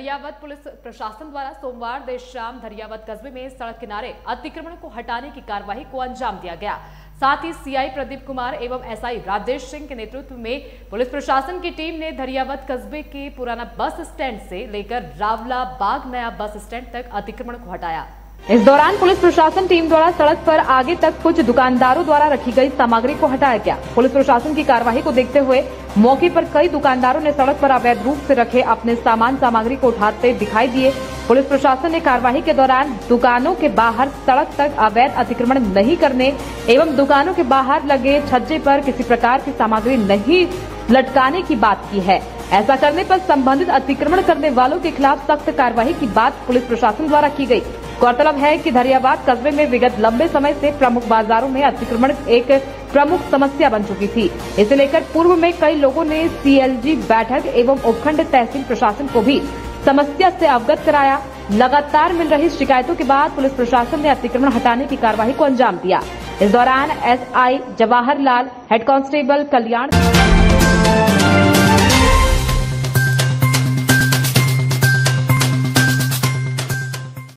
Dhariyawad police प्रशासन द्वारा सोमवार देर शाम धरियावद कस्बे में सड़क किनारे अतिक्रमण को हटाने की कार्यवाही को अंजाम दिया गया। साथ ही सीआई प्रदीप कुमार एवं एसआई राजेश सिंह के नेतृत्व में पुलिस प्रशासन की टीम ने धरियावद कस्बे के पुराना बस स्टैंड से लेकर रावला बाग नया बस स्टैंड तक अतिक्रमण को हटाया। इस दौरान पुलिस प्रशासन टीम द्वारा सड़क पर आगे तक कुछ दुकानदारों द्वारा रखी गई सामग्री को हटाया गया। पुलिस प्रशासन की कार्यवाही को देखते हुए मौके पर कई दुकानदारों ने सड़क पर अवैध रूप से रखे अपने सामग्री को उठाते दिखाई दिए। पुलिस प्रशासन ने कार्यवाही के दौरान दुकानों के बाहर सड़क तक अवैध अतिक्रमण नहीं करने एवं दुकानों के बाहर लगे छज्जे पर किसी प्रकार की सामग्री नहीं लटकाने की बात की है। ऐसा करने पर संबंधित अतिक्रमण करने वालों के खिलाफ सख्त कार्यवाही की बात पुलिस प्रशासन द्वारा की गई। गौरतलब है कि धरियावद कस्बे में विगत लंबे समय से प्रमुख बाजारों में अतिक्रमण एक प्रमुख समस्या बन चुकी थी। इसे लेकर पूर्व में कई लोगों ने सीएलजी बैठक एवं उपखंड तहसील प्रशासन को भी समस्या से अवगत कराया। लगातार मिल रही शिकायतों के बाद पुलिस प्रशासन ने अतिक्रमण हटाने की कार्यवाही को अंजाम दिया। इस दौरान SI Jawahar Lal, head constable कल्याण